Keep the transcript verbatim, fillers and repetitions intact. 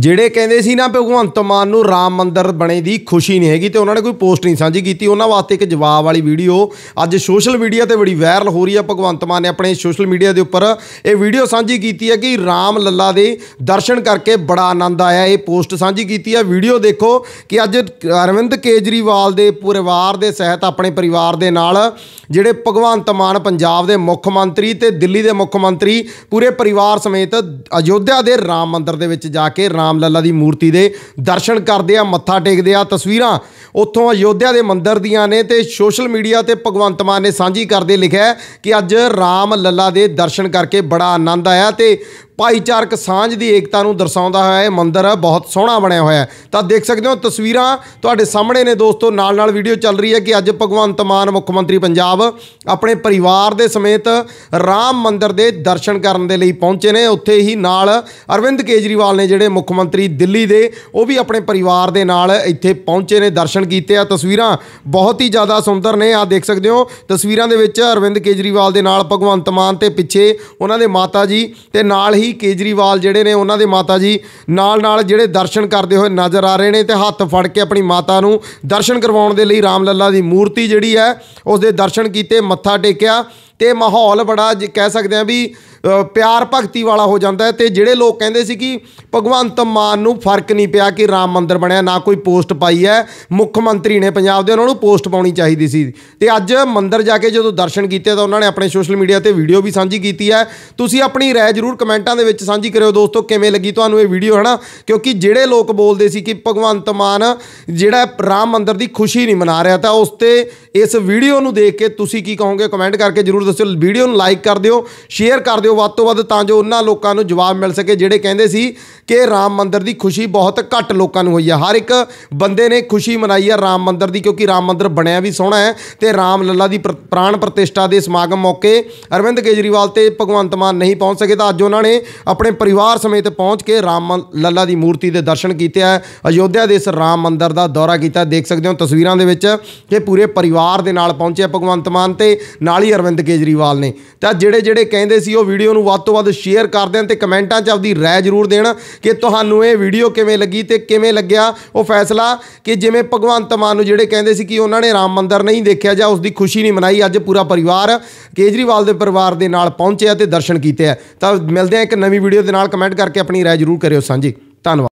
ਜਿਹੜੇ ਕਹਿੰਦੇ ਸੀ ਨਾ ਭਗਵੰਤ ਮਾਨ ਨੂੰ ਰਾਮ ਮੰਦਰ ਬਣੇ ਦੀ ਖੁਸ਼ੀ ਨਹੀਂ ਹੈਗੀ ਤੇ ਉਹਨਾਂ ਨੇ ਕੋਈ ਪੋਸਟ ਨਹੀਂ ਸਾਂਝੀ ਕੀਤੀ। ਉਹਨਾਂ ਵਾਸਤੇ ਇੱਕ ਜਵਾਬ ਵਾਲੀ ਵੀਡੀਓ ਅੱਜ ਸੋਸ਼ਲ ਮੀਡੀਆ ਤੇ ਬੜੀ ਵਾਇਰਲ ਹੋ ਰਹੀ ਹੈ। ਭਗਵੰਤ ਮਾਨ ਨੇ ਆਪਣੇ ਸੋਸ਼ਲ ਮੀਡੀਆ ਦੇ ਉੱਪਰ ਇਹ ਵੀਡੀਓ ਸਾਂਝੀ ਕੀਤੀ ਹੈ ਕਿ ਰਾਮ ਲੱਲਾ ਦੇ ਦਰਸ਼ਨ ਕਰਕੇ ਬੜਾ ਆਨੰਦ ਆਇਆ। ਇਹ ਪੋਸਟ ਸਾਂਝੀ ਕੀਤੀ ਹੈ। ਵੀਡੀਓ ਦੇਖੋ ਕਿ ਅੱਜ ਅਰਵਿੰਦ ਕੇਜਰੀਵਾਲ ਦੇ ਪਰਿਵਾਰ ਦੇ ਸਹਿਤ ਆਪਣੇ ਪਰਿਵਾਰ ਦੇ ਨਾਲ ਜਿਹੜੇ ਭਗਵੰਤ ਮਾਨ ਪੰਜਾਬ ਦੇ ਮੁੱਖ ਮੰਤਰੀ ਤੇ ਦਿੱਲੀ ਦੇ ਮੁੱਖ ਮੰਤਰੀ ਪੂਰੇ ਪਰਿਵਾਰ ਸਮੇਤ ਅਯੋਧਿਆ ਦੇ ਰਾਮ ਮੰਦਰ ਦੇ ਵਿੱਚ ਜਾ ਕੇ ਰਾਮ ਲੱਲਾ ਦੀ ਮੂਰਤੀ ਦੇ ਦਰਸ਼ਨ ਕਰਦੇ ਆ, ਮੱਥਾ ਟੇਕਦੇ ਆ। ਤਸਵੀਰਾਂ ਉੱਥੋਂ ਅਯੋਧਿਆ ਦੇ ਮੰਦਰ ਦੀਆਂ ਨੇ ਤੇ ਸੋਸ਼ਲ ਮੀਡੀਆ ਤੇ ਭਗਵੰਤ ਮਾਨ ਨੇ ਸਾਂਝੀ ਕਰਦੇ ਲਿਖਿਆ ਕਿ ਅੱਜ ਰਾਮ ਲੱਲਾ ਦੇ ਦਰਸ਼ਨ ਕਰਕੇ ਬੜਾ ਆਨੰਦ ਆਇਆ ਤੇ ਭਾਈਚਾਰਕ ਸਾਂਝ ਦੀ ਏਕਤਾ ਨੂੰ ਦਰਸਾਉਂਦਾ ਹੋਇਆ ਇਹ ਮੰਦਰ ਬਹੁਤ ਸੋਹਣਾ ਬਣਿਆ ਹੋਇਆ। ਤਾਂ ਦੇਖ ਸਕਦੇ ਹੋ ਤਸਵੀਰਾਂ ਤੁਹਾਡੇ ਸਾਹਮਣੇ ਨੇ ਦੋਸਤੋ, ਨਾਲ ਨਾਲ ਵੀਡੀਓ ਚੱਲ ਰਹੀ ਹੈ ਕਿ ਅੱਜ ਭਗਵੰਤ ਮਾਨ ਮੁੱਖ ਮੰਤਰੀ ਪੰਜਾਬ ਆਪਣੇ ਪਰਿਵਾਰ ਦੇ ਸਮੇਤ ਰਾਮ ਮੰਦਰ ਦੇ ਦਰਸ਼ਨ ਕਰਨ ਦੇ ਲਈ ਪਹੁੰਚੇ ਨੇ। ਉੱਥੇ ਹੀ ਨਾਲ ਅਰਵਿੰਦ ਕੇਜਰੀਵਾਲ ਨੇ ਜਿਹੜੇ ਮੁੱਖ ਮੰਤਰੀ ਦਿੱਲੀ ਦੇ, ਉਹ ਵੀ ਆਪਣੇ ਪਰਿਵਾਰ ਦੇ ਨਾਲ ਇੱਥੇ ਪਹੁੰਚੇ ਨੇ, ਦਰਸ਼ਨ ਕੀਤੇ ਆ। ਤਸਵੀਰਾਂ ਬਹੁਤ ਹੀ ਜ਼ਿਆਦਾ ਸੁੰਦਰ ਨੇ। ਆ ਦੇਖ ਸਕਦੇ ਹੋ ਤਸਵੀਰਾਂ ਦੇ ਵਿੱਚ ਅਰਵਿੰਦ ਕੇਜਰੀਵਾਲ ਦੇ ਨਾਲ ਭਗਵੰਤ ਮਾਨ ਤੇ ਪਿੱਛੇ ਉਹਨਾਂ ਦੇ ਮਾਤਾ ਜੀ ਤੇ ਨਾਲ ਹੀ ਕੇਜਰੀਵਾਲ ਜਿਹੜੇ ਨੇ ਉਹਨਾਂ ਦੇ ਮਾਤਾ ਜੀ ਨਾਲ ਨਾਲ ਜਿਹੜੇ ਦਰਸ਼ਨ ਕਰਦੇ ਹੋਏ ਨਜ਼ਰ ਆ ਰਹੇ ਨੇ ਤੇ ਹੱਥ ਫੜ ਕੇ ਆਪਣੀ ਮਾਤਾ ਨੂੰ ਦਰਸ਼ਨ ਕਰਵਾਉਣ ਦੇ ਲਈ ਰਾਮ ਲੱਲਾ ਦੀ ਮੂਰਤੀ ਜਿਹੜੀ ਹੈ ਉਸ ਦੇ ਦਰਸ਼ਨ ਕੀਤੇ, ਮੱਥਾ ਟੇਕਿਆ ਤੇ ਮਾਹੌਲ ਬੜਾ ਕਹਿ ਸਕਦੇ ਆ ਵੀ ਪਿਆਰ ਭਗਤੀ ਵਾਲਾ ਹੋ ਜਾਂਦਾ ਹੈ। ਤੇ ਜਿਹੜੇ ਲੋਕ ਕਹਿੰਦੇ ਸੀ ਕਿ ਭਗਵੰਤ ਮਾਨ ਨੂੰ ਫਰਕ ਨਹੀਂ ਪਿਆ ਕਿ ਰਾਮ ਮੰਦਰ ਬਣਿਆ, ਨਾ ਕੋਈ ਪੋਸਟ ਪਾਈ ਹੈ, ਮੁੱਖ ਮੰਤਰੀ ਨੇ ਪੰਜਾਬ ਦੇ, ਉਹਨਾਂ ਨੂੰ ਪੋਸਟ ਪਾਉਣੀ ਚਾਹੀਦੀ ਸੀ। ਤੇ ਅੱਜ ਮੰਦਰ ਜਾ ਕੇ ਜਦੋਂ ਦਰਸ਼ਨ ਕੀਤੇ ਤਾਂ ਉਹਨਾਂ ਨੇ ਆਪਣੇ ਸੋਸ਼ਲ ਮੀਡੀਆ ਤੇ ਵੀਡੀਓ ਵੀ ਸਾਂਝੀ ਕੀਤੀ ਹੈ। ਤੁਸੀਂ ਆਪਣੀ ਰਾਏ ਜ਼ਰੂਰ ਕਮੈਂਟਾਂ ਦੇ ਵਿੱਚ ਸਾਂਝੀ ਕਰਿਓ ਦੋਸਤੋ, ਕਿਵੇਂ ਲੱਗੀ ਤੁਹਾਨੂੰ ਇਹ ਵੀਡੀਓ, ਹੈ ਨਾ। ਕਿਉਂਕਿ ਜਿਹੜੇ ਲੋਕ ਬੋਲਦੇ ਸੀ ਕਿ ਭਗਵੰਤ ਮਾਨ ਜਿਹੜਾ ਰਾਮ ਮੰਦਰ ਦੀ ਖੁਸ਼ੀ ਨਹੀਂ ਮਨਾ ਰਿਹਾ, ਤਾਂ ਉਸ ਤੇ ਇਸ ਵੀਡੀਓ ਨੂੰ ਦੇਖ ਕੇ ਤੁਸੀਂ ਕੀ ਕਹੋਗੇ ਕਮੈਂਟ ਕਰਕੇ ਜ਼ਰੂਰ ਦੱਸਿਓ। ਵੀਡੀਓ ਨੂੰ ਲਾਈਕ ਕਰ ਦਿਓ, ਸ਼ੇਅਰ ਕਰ ਦਿਓ ਵੱਧ ਤੋਂ ਵੱਧ, ਤਾਂ ਜੋ ਉਹਨਾਂ ਲੋਕਾਂ ਨੂੰ ਜਵਾਬ ਮਿਲ ਸਕੇ ਜਿਹੜੇ ਕਹਿੰਦੇ ਸੀ ਕਿ ਰਾਮ ਮੰਦਰ ਦੀ ਖੁਸ਼ੀ ਬਹੁਤ ਘੱਟ ਲੋਕਾਂ ਨੂੰ ਹੋਈ ਹੈ। ਹਰ ਇੱਕ ਬੰਦੇ ਨੇ ਖੁਸ਼ੀ ਮਨਾਈ ਹੈ ਰਾਮ ਮੰਦਰ ਦੀ, ਕਿਉਂਕਿ ਰਾਮ ਮੰਦਰ ਬਣਿਆ ਵੀ ਸੋਹਣਾ ਹੈ ਤੇ ਰਾਮ ਲੱਲਾ ਦੀ ਪ੍ਰਾਣ ਪ੍ਰਤਿਸ਼ਠਾ ਦੇ ਸਮਾਗਮ ਮੌਕੇ ਅਰਵਿੰਦ ਕੇਜਰੀਵਾਲ ਤੇ ਭਗਵੰਤ ਮਾਨ ਨਹੀਂ ਪਹੁੰਚ ਸਕੇ, ਤਾਂ ਅੱਜ ਉਹਨਾਂ ਨੇ ਆਪਣੇ ਪਰਿਵਾਰ ਸਮੇਤ ਪਹੁੰਚ ਕੇ ਰਾਮ ਲੱਲਾ ਦੀ ਮੂਰਤੀ ਦੇ ਦਰਸ਼ਨ ਕੀਤੇ ਹੈ। ਅਯੋਧਿਆ ਦੇ ਇਸ ਰਾਮ ਮੰਦਰ ਦਾ ਦੌਰਾ ਕੀਤਾ। ਦੇਖ ਸਕਦੇ ਹੋ ਤਸਵੀਰਾਂ ਦੇ ਵਿੱਚ ਕਿ ਪੂਰੇ ਪਰਿਵਾਰ ਦੇ ਨਾਲ ਪਹੁੰਚੇ ਭਗਵੰਤ ਮਾਨ ਤੇ ਨਾਲ ਹੀ ਅਰਵਿੰਦ ਕੇਜਰੀਵਾਲ ਨੇ। ਤਾਂ ਜਿਹੜੇ ਜਿਹੜੇ ਕਹਿੰਦੇ ਸੀ ਉਹ ਵੀਡੀਓ ਨੂੰ ਵੱਧ ਤੋਂ ਵੱਧ ਸ਼ੇਅਰ ਕਰ ਦੇਣ ਤੇ ਕਮੈਂਟਾਂ 'ਚ ਆਪਦੀ ਰਾਏ ਜ਼ਰੂਰ ਦੇਣ ਕਿ ਤੁਹਾਨੂੰ ਇਹ ਵੀਡੀਓ ਕਿਵੇਂ ਲੱਗੀ ਤੇ ਕਿਵੇਂ ਲੱਗਿਆ ਉਹ ਫੈਸਲਾ ਕਿ ਜਿਵੇਂ ਭਗਵੰਤ ਮਾਨ ਨੂੰ ਜਿਹੜੇ ਕਹਿੰਦੇ ਸੀ ਕਿ ਉਹਨਾਂ ਨੇ ਰਾਮ ਮੰਦਰ ਨਹੀਂ ਦੇਖਿਆ ਜਾਂ ਉਸ ਦੀ ਖੁਸ਼ੀ ਨਹੀਂ ਮਨਾਈ, ਅੱਜ ਪੂਰਾ ਪਰਿਵਾਰ ਕੇਜਰੀਵਾਲ ਦੇ ਪਰਿਵਾਰ ਦੇ ਨਾਲ ਪਹੁੰਚਿਆ ਤੇ ਦਰਸ਼ਨ ਕੀਤੇ ਆ। ਤਾਂ ਮਿਲਦੇ ਆ ਇੱਕ ਨਵੀਂ ਵੀਡੀਓ ਦੇ ਨਾਲ। ਕਮੈਂਟ ਕਰਕੇ ਆਪਣੀ ਰਾਏ ਜ਼ਰੂਰ ਕਰਿਓ ਸਾਂਝੀ। ਧੰਨਵਾਦ।